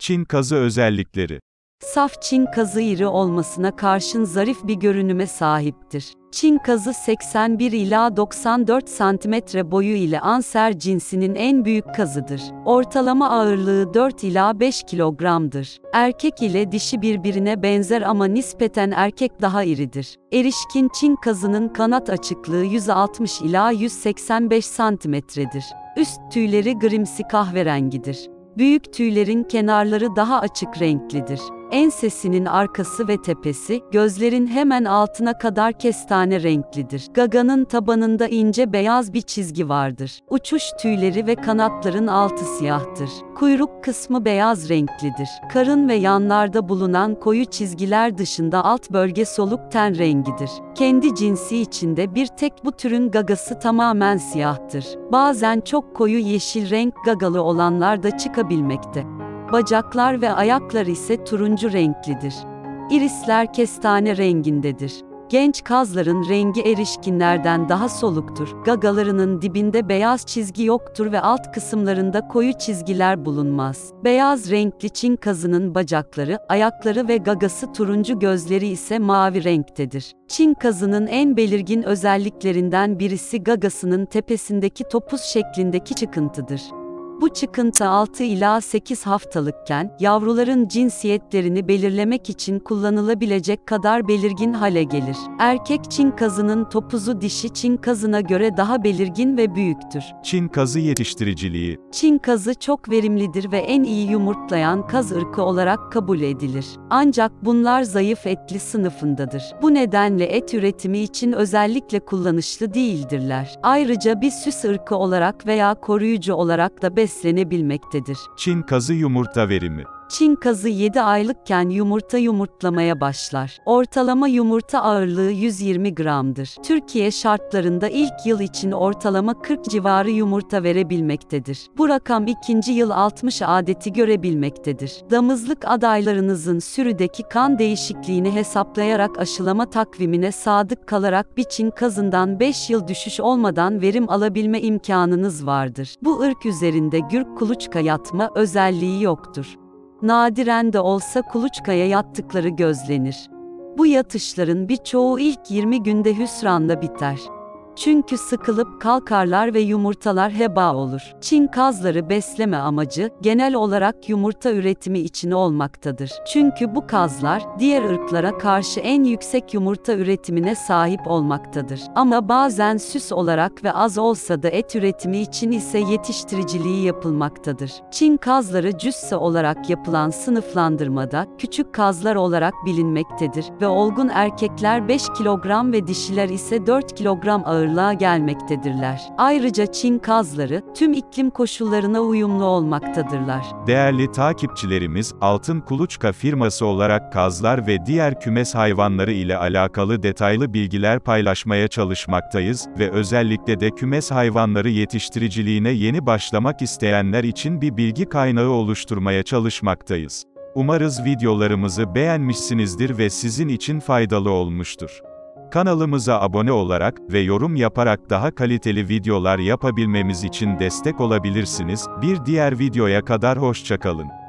Çin kazı özellikleri. Saf Çin kazı iri olmasına karşın zarif bir görünüme sahiptir. Çin kazı 81 ila 94 cm boyu ile Anser cinsinin en büyük kazıdır. Ortalama ağırlığı 4 ila 5 kilogramdır. Erkek ile dişi birbirine benzer ama nispeten erkek daha iridir. Erişkin Çin kazının kanat açıklığı 160 ila 185 cm'dir. Üst tüyleri grimsi kahverengidir. Büyük tüylerin kenarları daha açık renklidir. Ensesinin arkası ve tepesi, gözlerin hemen altına kadar kestane renklidir. Gaganın tabanında ince beyaz bir çizgi vardır. Uçuş tüyleri ve kanatların altı siyahtır. Kuyruk kısmı beyaz renklidir. Karın ve yanlarda bulunan koyu çizgiler dışında alt bölge soluk ten rengidir. Kendi cinsi içinde bir tek bu türün gagası tamamen siyahtır. Bazen çok koyu yeşil renk gagalı olanlar da çıkabilmekte. Bacaklar ve ayaklar ise turuncu renklidir. İrisler kestane rengindedir. Genç kazların rengi erişkinlerden daha soluktur. Gagalarının dibinde beyaz çizgi yoktur ve alt kısımlarında koyu çizgiler bulunmaz. Beyaz renkli Çin kazının bacakları, ayakları ve gagası turuncu, gözleri ise mavi renktedir. Çin kazının en belirgin özelliklerinden birisi gagasının tepesindeki topuz şeklindeki çıkıntıdır. Bu çıkıntı 6 ila 8 haftalıkken, yavruların cinsiyetlerini belirlemek için kullanılabilecek kadar belirgin hale gelir. Erkek Çin kazının topuzu dişi Çin kazına göre daha belirgin ve büyüktür. Çin kazı yetiştiriciliği. Çin kazı çok verimlidir ve en iyi yumurtlayan kaz ırkı olarak kabul edilir. Ancak bunlar zayıf etli sınıfındadır. Bu nedenle et üretimi için özellikle kullanışlı değildirler. Ayrıca bir süs ırkı olarak veya koruyucu olarak da beslenebilmektedir. Çin kazı yumurta verimi. Çin kazı 7 aylıkken yumurtlamaya başlar. Ortalama yumurta ağırlığı 120 gramdır. Türkiye şartlarında ilk yıl için ortalama 40 civarı yumurta verebilmektedir. Bu rakam ikinci yıl 60 adeti görebilmektedir. Damızlık adaylarınızın sürüdeki kan değişikliğini hesaplayarak aşılama takvimine sadık kalarak bir Çin kazından 5 yıl düşüş olmadan verim alabilme imkanınız vardır. Bu ırk üzerinde gürk kuluçka yatma özelliği yoktur. Nadiren de olsa kuluçkaya yattıkları gözlenir. Bu yatışların birçoğu ilk 20 günde hüsranla biter. Çünkü sıkılıp kalkarlar ve yumurtalar heba olur. Çin kazları besleme amacı, genel olarak yumurta üretimi için olmaktadır. Çünkü bu kazlar, diğer ırklara karşı en yüksek yumurta üretimine sahip olmaktadır. Ama bazen süs olarak ve az olsa da et üretimi için ise yetiştiriciliği yapılmaktadır. Çin kazları cüsse olarak yapılan sınıflandırmada, küçük kazlar olarak bilinmektedir ve olgun erkekler 5 kilogram ve dişiler ise 4 kilogram ağırlığa gelmektedirler. Ayrıca Çin kazları, tüm iklim koşullarına uyumlu olmaktadırlar. Değerli takipçilerimiz, Altın Kuluçka firması olarak kazlar ve diğer kümes hayvanları ile alakalı detaylı bilgiler paylaşmaya çalışmaktayız ve özellikle de kümes hayvanları yetiştiriciliğine yeni başlamak isteyenler için bir bilgi kaynağı oluşturmaya çalışmaktayız. Umarız videolarımızı beğenmişsinizdir ve sizin için faydalı olmuştur. Kanalımıza abone olarak ve yorum yaparak daha kaliteli videolar yapabilmemiz için destek olabilirsiniz. Bir diğer videoya kadar hoşça kalın.